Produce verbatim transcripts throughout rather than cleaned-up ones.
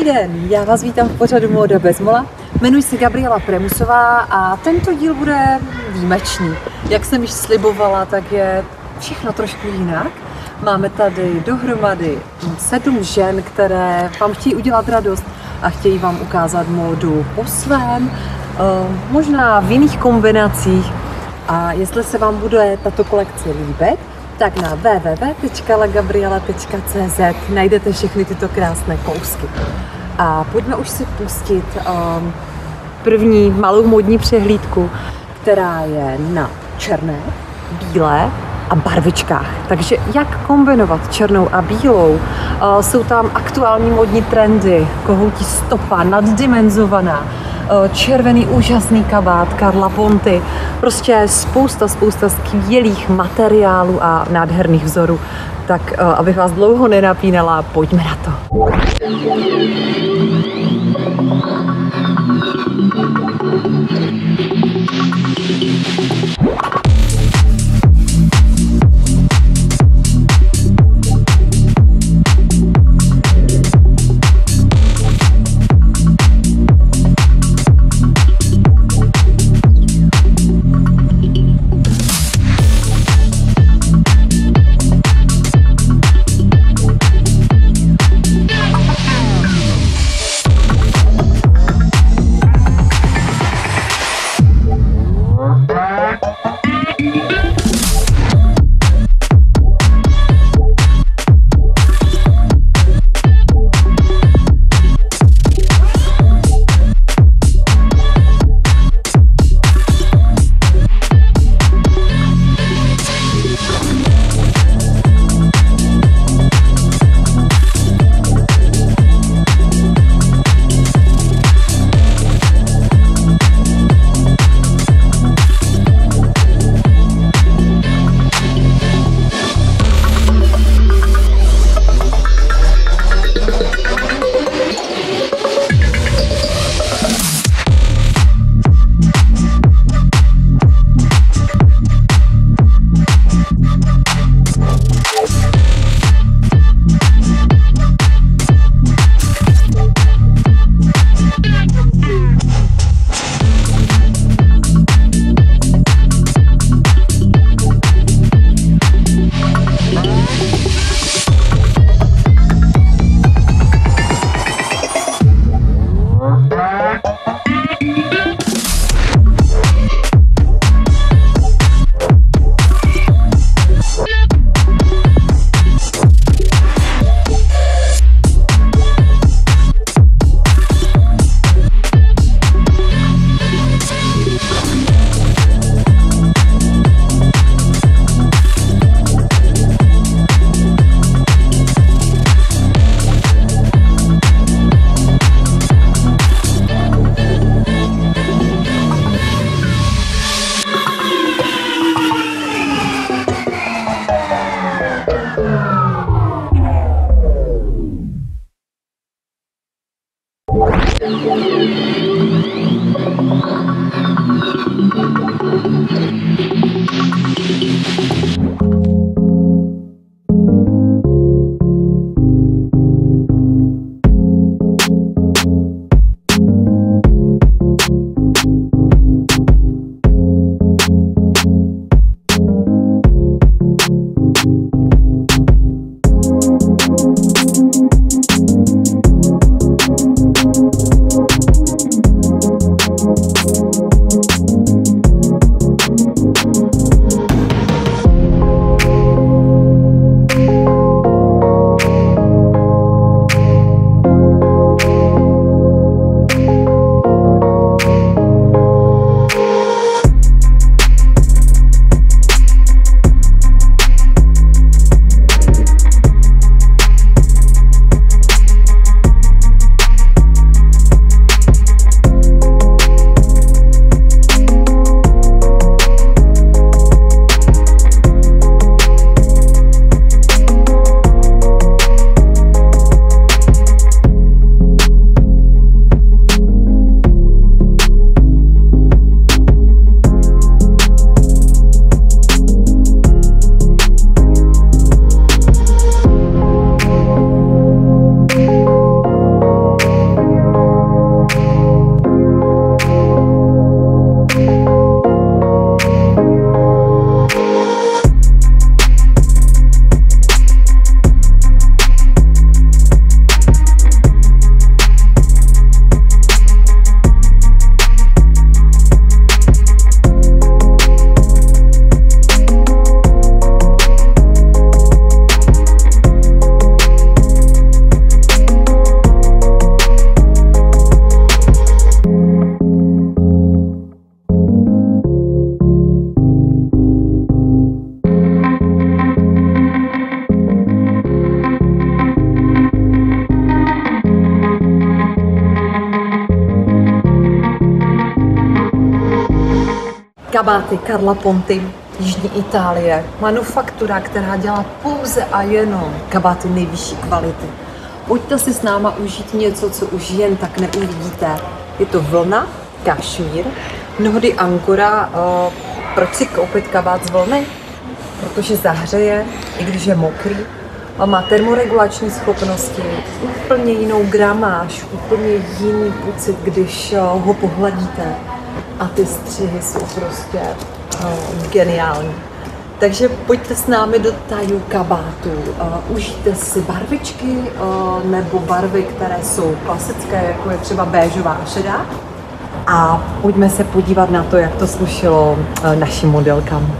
Dobrý den, já vás vítám v pořadu Móda bez mola. Jmenuji se Gabriela Premusová a tento díl bude výjimečný. Jak jsem již slibovala, tak je všechno trošku jinak. Máme tady dohromady sedm žen, které vám chtějí udělat radost a chtějí vám ukázat módu po svém, možná v jiných kombinacích. A jestli se vám bude tato kolekce líbit, tak na w w w tečka la gabriela tečka c z najdete všechny tyto krásné kousky. A pojďme už si pustit um, první malou módní přehlídku, která je na černé, bílé a barvičkách. Takže jak kombinovat černou a bílou? Uh, jsou tam aktuální módní trendy, kohoutí stopa, naddimenzovaná, uh, červený úžasný kabát Carla Ponty, prostě spousta, spousta skvělých materiálů a nádherných vzorů. Tak uh, abych vás dlouho nenapínala, pojďme na to. Kabáty Carla Ponti, Jižní Itálie. Manufaktura, která dělá pouze a jenom kabáty nejvyšší kvality. Pojďte si s náma užít něco, co už jen tak neuvidíte. Je to vlna, kašmír, mnohdy angora. Proč si koupit kabát z vlny? Protože zahřeje, i když je mokrý. Má termoregulační schopnosti, úplně jinou gramáž, úplně jiný pocit, když ho pohladíte. A ty střihy jsou prostě oh, geniální. Takže pojďte s námi do tajů kabátu. Uh, užijte si barvičky uh, nebo barvy, které jsou klasické, jako je třeba béžová a šedá. A pojďme se podívat na to, jak to slušelo uh, našim modelkám.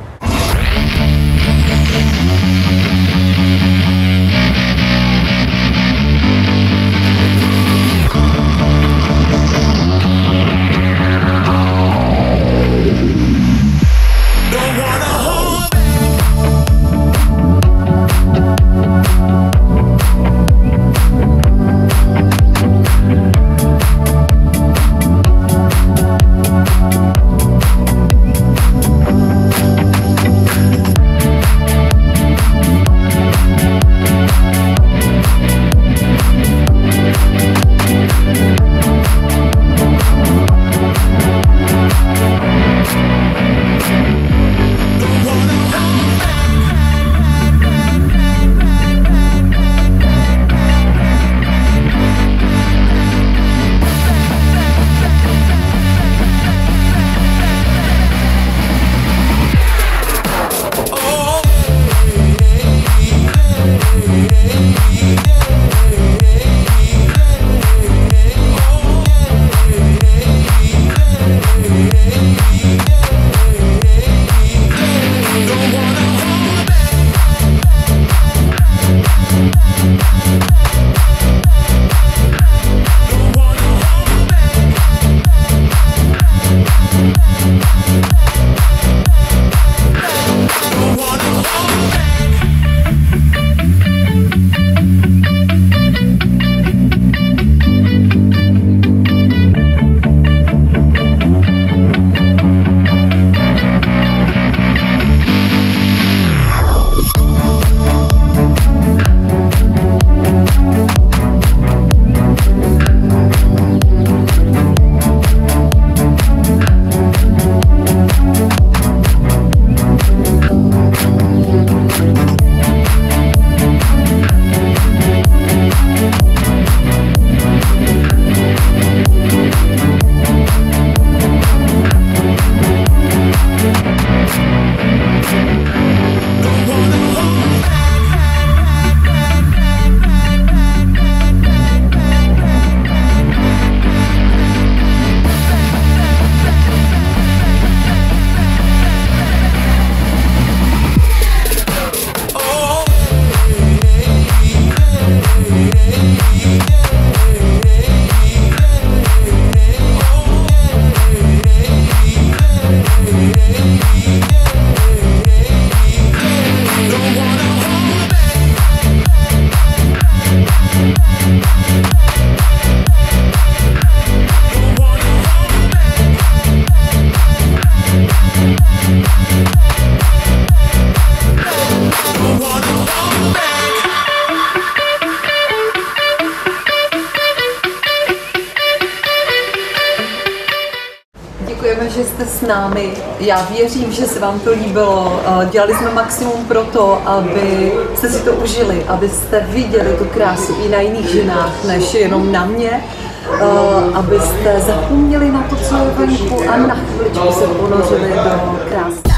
Děkujeme, že jste s námi. Já věřím, že se vám to líbilo. Dělali jsme maximum pro to, aby jste si to užili, abyste viděli tu krásu i na jiných ženách, než jenom na mě. Abyste zapomněli na to, co je venku a na chviličku se ponořili do krásy.